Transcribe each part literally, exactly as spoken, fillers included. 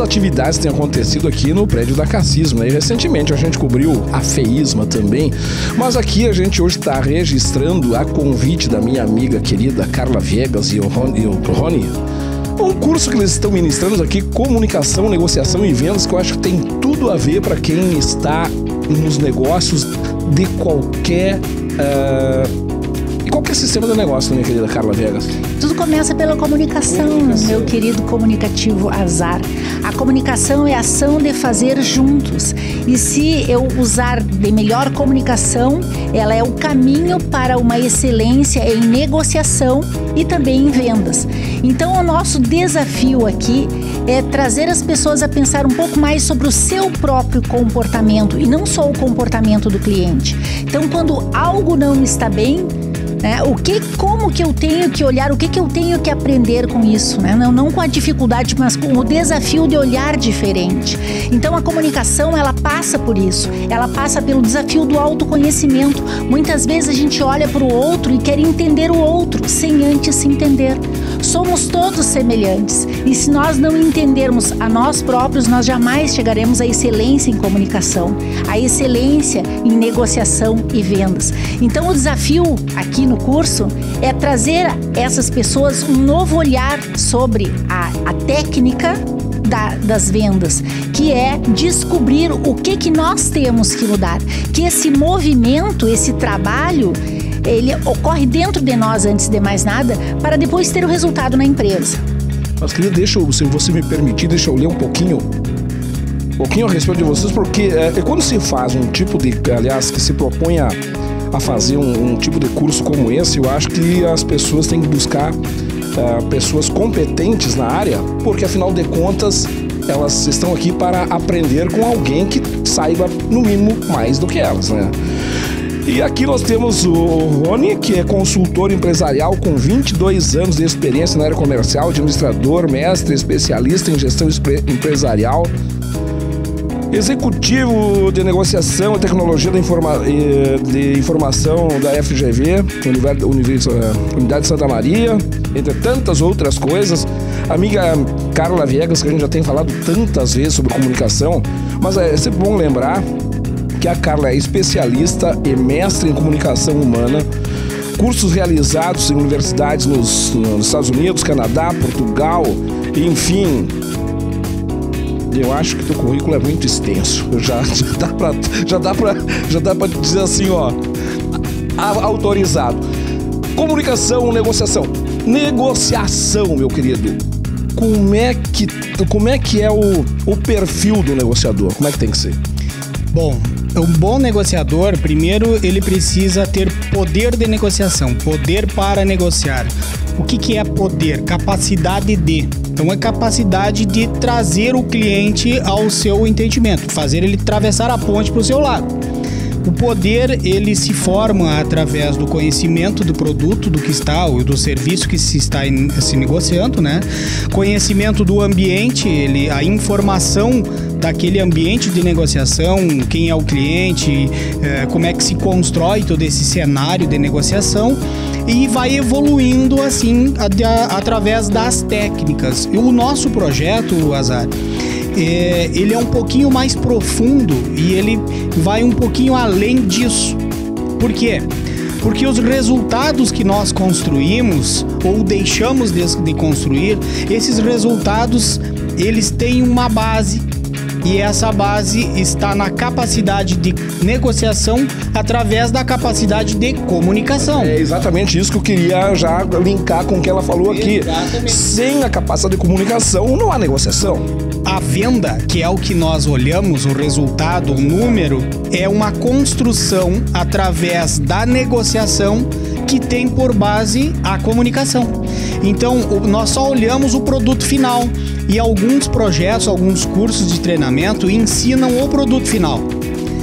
atividades têm acontecido aqui no prédio da Cassisma, né? E recentemente a gente cobriu a FEISMA também, mas aqui a gente hoje está registrando a convite da minha amiga querida Carla Viegas e o Rony, e o Rony, um curso que eles estão ministrando aqui, Comunicação, Negociação e Vendas, que eu acho que tem tudo a ver para quem está nos negócios de qualquer... Uh, E qualquer sistema de negócio, minha querida Carla Viegas? Tudo começa pela comunicação, comunicação, meu querido comunicativo Azar. A comunicação é a ação de fazer juntos. E se eu usar de melhor comunicação, ela é o caminho para uma excelência em negociação e também em vendas. Então, o nosso desafio aqui é trazer as pessoas a pensar um pouco mais sobre o seu próprio comportamento e não só o comportamento do cliente. Então, quando algo não está bem, né, o que, como que eu tenho que olhar, o que, que eu tenho que aprender com isso, né? Não, não com a dificuldade, mas com o desafio de olhar diferente. Então a comunicação, ela passa por isso, ela passa pelo desafio do autoconhecimento. Muitas vezes a gente olha para o outro e quer entender o outro, sem antes se entender. Somos todos semelhantes e se nós não entendermos a nós próprios, nós jamais chegaremos à excelência em comunicação, à excelência em negociação e vendas. Então o desafio aqui no curso é trazer a essas pessoas um novo olhar sobre a, a técnica da, das vendas, que é descobrir o que, que nós temos que mudar, que esse movimento, esse trabalho, ele ocorre dentro de nós antes de mais nada, para depois ter o resultado na empresa. Mas queria, deixa eu, se você me permitir, deixa eu ler um pouquinho, um pouquinho a respeito de vocês, porque é, quando se faz um tipo de, aliás, que se propõe a, a fazer um, um tipo de curso como esse, eu acho que as pessoas têm que buscar uh, pessoas competentes na área, porque afinal de contas elas estão aqui para aprender com alguém que saiba, no mínimo, mais do que elas, né? E aqui nós temos o Rony, que é consultor empresarial com vinte e dois anos de experiência na área comercial, administrador, mestre, especialista em gestão empresarial, executivo de negociação e tecnologia de, informa de informação da F G V, Unidade de Santa Maria, entre tantas outras coisas. Amiga Carla Viegas, que a gente já tem falado tantas vezes sobre comunicação, mas é sempre bom lembrar que a Carla é especialista e mestre em comunicação humana, cursos realizados em universidades nos, nos Estados Unidos, Canadá, Portugal, enfim. Eu acho que teu currículo é muito extenso. Já, já dá pra, já dá pra, já dá pra dizer assim, ó, autorizado. Comunicação, negociação. Negociação, meu querido. Como é que, como é, que é o, o perfil do negociador? Como é que tem que ser? Bom, um bom negociador, primeiro, ele precisa ter poder de negociação, poder para negociar. O que, que é poder? Capacidade de. Então, é capacidade de trazer o cliente ao seu entendimento, fazer ele atravessar a ponte para o seu lado. O poder, ele se forma através do conhecimento do produto, do que está, ou do serviço que se está in, se negociando, né? Conhecimento do ambiente, ele, a informação daquele ambiente de negociação, quem é o cliente, é, como é que se constrói todo esse cenário de negociação, e vai evoluindo assim a, a, através das técnicas. E o nosso projeto, Azar, é, ele é um pouquinho mais profundo e ele vai um pouquinho além disso. Por quê? Porque os resultados que nós construímos ou deixamos de, de construir, esses resultados, eles têm uma base. E essa base está na capacidade de negociação através da capacidade de comunicação. É exatamente isso que eu queria já linkar com o que ela falou aqui. Exatamente. Sem a capacidade de comunicação, não há negociação. A venda, que é o que nós olhamos, o resultado, o número, é uma construção através da negociação que tem por base a comunicação. Então, nós só olhamos o produto final. E alguns projetos, alguns cursos de treinamento ensinam o produto final.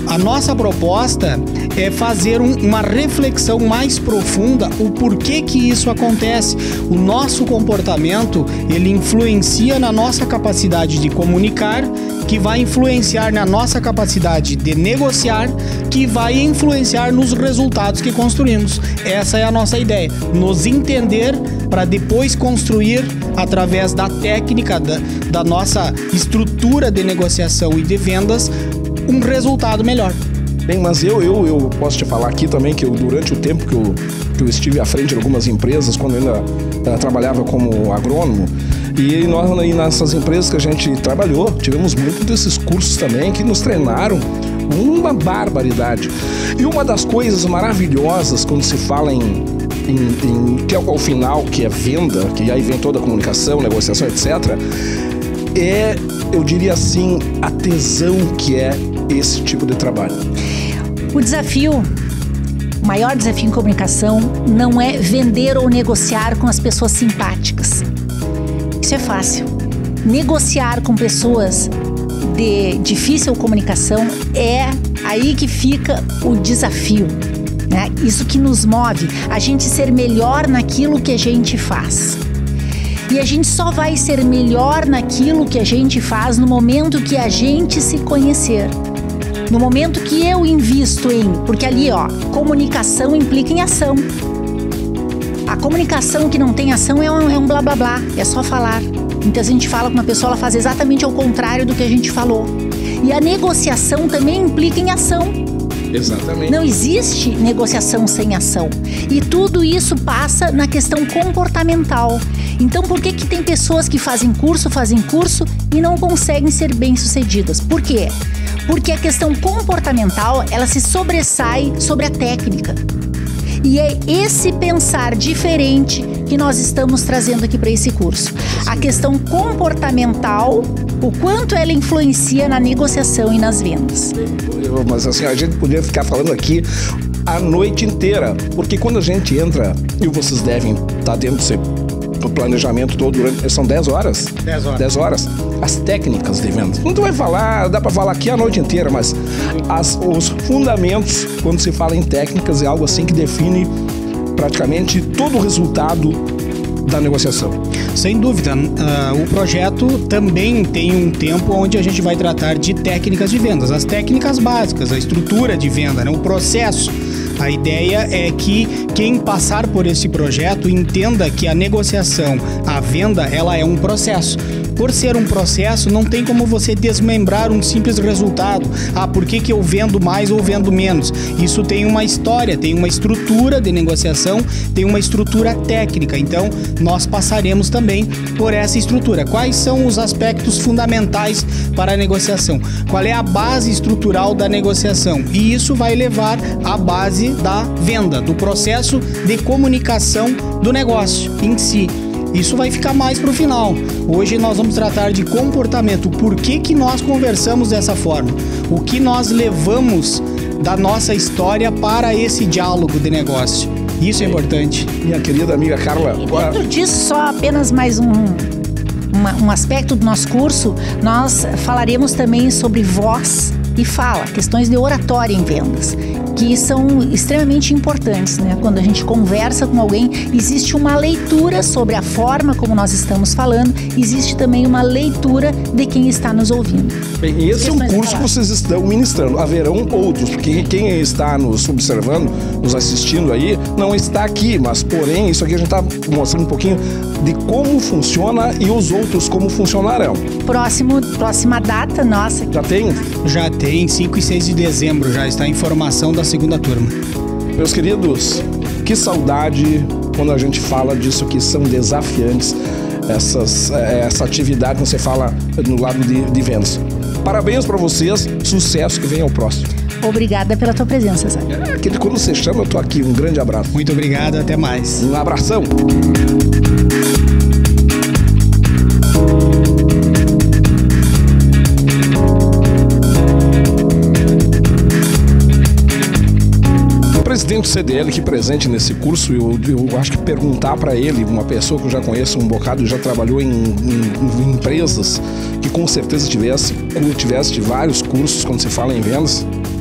A nossa proposta é fazer um, uma reflexão mais profunda o porquê que isso acontece. O nosso comportamento, ele influencia na nossa capacidade de comunicar, que vai influenciar na nossa capacidade de negociar, que vai influenciar nos resultados que construímos. Essa é a nossa ideia, nos entender para depois construir, através da técnica, da, da nossa estrutura de negociação e de vendas, um resultado melhor. Bem, mas eu, eu, eu posso te falar aqui também que eu, durante o tempo que eu, que eu estive à frente de algumas empresas, quando eu ainda uh, trabalhava como agrônomo, e nós aí nessas empresas que a gente trabalhou, tivemos muitos desses cursos também que nos treinaram uma barbaridade. E uma das coisas maravilhosas quando se fala em, em, em que é o final, que é venda, que aí vem toda a comunicação, negociação, etcétera, é, eu diria assim, a tesão que é esse tipo de trabalho. O desafio, o maior desafio em comunicação não é vender ou negociar com as pessoas simpáticas. Isso é fácil. Negociar com pessoas de difícil comunicação é aí que fica o desafio, né? Isso que nos move, a gente ser melhor naquilo que a gente faz. E a gente só vai ser melhor naquilo que a gente faz no momento que a gente se conhecer. No momento que eu invisto em... Porque ali, ó, comunicação implica em ação. A comunicação que não tem ação é um, é um blá blá blá, é só falar. Então a gente fala com uma pessoa, ela faz exatamente ao contrário do que a gente falou. E a negociação também implica em ação. Exatamente. Não existe negociação sem ação. E tudo isso passa na questão comportamental. Então por que que tem pessoas que fazem curso, fazem curso e não conseguem ser bem-sucedidas? Por quê? Porque a questão comportamental, ela se sobressai sobre a técnica. E é esse pensar diferente que nós estamos trazendo aqui para esse curso. A questão comportamental, o quanto ela influencia na negociação e nas vendas. Mas assim, a gente poderia ficar falando aqui a noite inteira, porque quando a gente entra, e vocês devem estar dentro do planejamento todo, durante, são dez horas? dez horas. dez horas. As técnicas de venda. Não tu vai falar, dá para falar aqui a noite inteira, mas as, os fundamentos, quando se fala em técnicas, é algo assim que define praticamente todo o resultado da negociação. Sem dúvida, uh, o projeto também tem um tempo onde a gente vai tratar de técnicas de vendas, as técnicas básicas, a estrutura de venda, né, o processo. A ideia é que quem passar por esse projeto entenda que a negociação, a venda, ela é um processo. Por ser um processo, não tem como você desmembrar um simples resultado. Ah, por que que eu vendo mais ou vendo menos? Isso tem uma história, tem uma estrutura de negociação, tem uma estrutura técnica. Então, nós passaremos também por essa estrutura. Quais são os aspectos fundamentais para a negociação? Qual é a base estrutural da negociação? E isso vai levar à base da venda, do processo de comunicação do negócio em si. Isso vai ficar mais para o final. Hoje nós vamos tratar de comportamento. Por que que nós conversamos dessa forma? O que nós levamos da nossa história para esse diálogo de negócio? Isso é importante. Minha querida amiga Carla. E dentro disso, só apenas mais um, uma, um aspecto do nosso curso, nós falaremos também sobre voz e fala, questões de oratória em vendas, que são extremamente importantes, né? Quando a gente conversa com alguém, existe uma leitura sobre a forma como nós estamos falando, existe também uma leitura de quem está nos ouvindo. Bem, esse é um curso que vocês estão ministrando. Haverão outros, porque quem está nos observando, nos assistindo aí, não está aqui, mas porém, isso aqui a gente está mostrando um pouquinho de como funciona e os outros como funcionarão. Próximo, próxima data nossa. Já tem? Já tem, cinco e seis de dezembro, já está em formação da segunda turma. Meus queridos, que saudade quando a gente fala disso que são desafiantes, essas, essa atividade que você fala no lado de, de vendas. Parabéns para vocês, sucesso, que venha ao próximo. Obrigada pela tua presença, Zé. É, aquele quando você chama, eu tô aqui. Um grande abraço. Muito obrigado, até mais. Um abração. O presidente do C D L aqui presente nesse curso, eu, eu acho que perguntar para ele, uma pessoa que eu já conheço um bocado e já trabalhou em, em, em empresas, que com certeza tivesse, tivesse vários cursos quando se fala em vendas,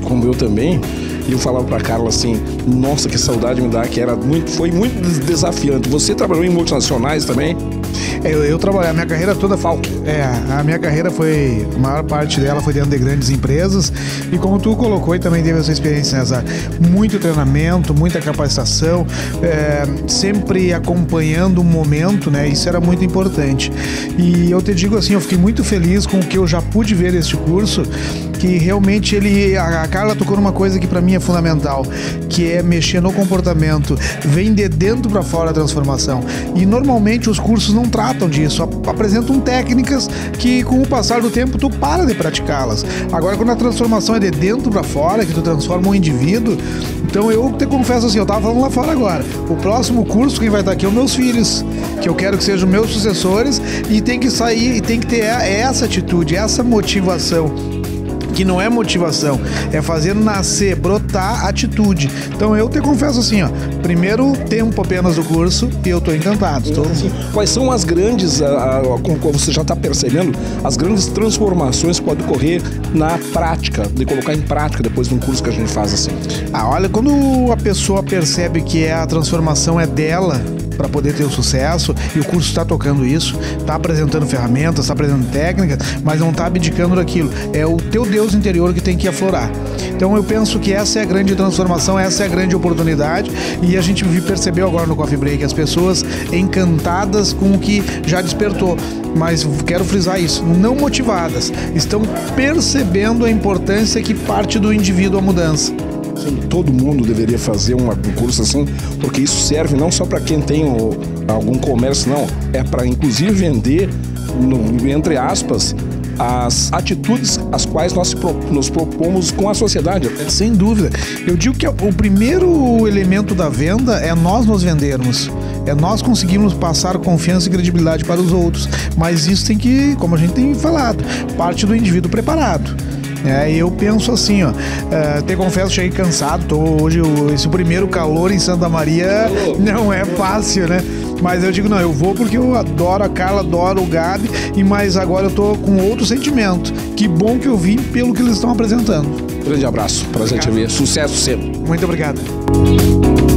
como eu também, e eu falava pra Carla assim, nossa, que saudade me dá, que era muito, foi muito desafiante. Você trabalhou em multinacionais também? Eu, eu trabalhei a minha carreira toda, Falk. É, a minha carreira foi, a maior parte dela foi dentro de grandes empresas, e como tu colocou e também teve a sua experiência, César, muito treinamento, muita capacitação, é, sempre acompanhando o momento, né? Isso era muito importante. E eu te digo assim, eu fiquei muito feliz com o que eu já pude ver neste curso, que realmente ele, a Carla tocou numa coisa que para mim é fundamental, que é mexer no comportamento, vem de dentro para fora a transformação. E normalmente os cursos não tratam disso, apresentam técnicas que com o passar do tempo tu para de praticá-las. Agora quando a transformação é de dentro para fora, que tu transforma um indivíduo, então eu te confesso assim, eu tava falando lá fora agora, o próximo curso quem vai estar aqui é os meus filhos, que eu quero que sejam meus sucessores, e tem que sair e tem que ter essa atitude, essa motivação, que não é motivação, é fazer nascer, brotar atitude. Então eu te confesso assim, ó, primeiro tempo apenas do curso e eu tô encantado. Tô... Assim, quais são as grandes, a, a, como você já está percebendo, as grandes transformações que podem ocorrer na prática, de colocar em prática depois de um curso que a gente faz assim? Ah, olha, quando a pessoa percebe que a transformação é dela, para poder ter o sucesso, e o curso está tocando isso, está apresentando ferramentas, está apresentando técnicas, mas não está abdicando daquilo. É o teu Deus interior que tem que aflorar. Então eu penso que essa é a grande transformação, essa é a grande oportunidade, e a gente percebeu agora no Coffee Break as pessoas encantadas com o que já despertou, mas quero frisar isso, não motivadas, estão percebendo a importância que parte do indivíduo a mudança. Sim, todo mundo deveria fazer um curso assim, porque isso serve não só para quem tem o, algum comércio, não, é para inclusive vender, no, entre aspas, as atitudes às quais nós nos propomos com a sociedade. Sem dúvida. Eu digo que o primeiro elemento da venda é nós nos vendermos. É nós conseguirmos passar confiança e credibilidade para os outros. Mas isso tem que, como a gente tem falado, parte do indivíduo preparado. É, eu penso assim, ó, uh, te confesso, cheguei cansado, tô hoje, o, esse primeiro calor em Santa Maria não é fácil, né? Mas eu digo, não, eu vou porque eu adoro a Carla, adoro o Gabi, e mas agora eu tô com outro sentimento. Que bom que eu vim pelo que eles estão apresentando. Grande abraço, prazer te ver, sucesso sempre. Muito obrigado.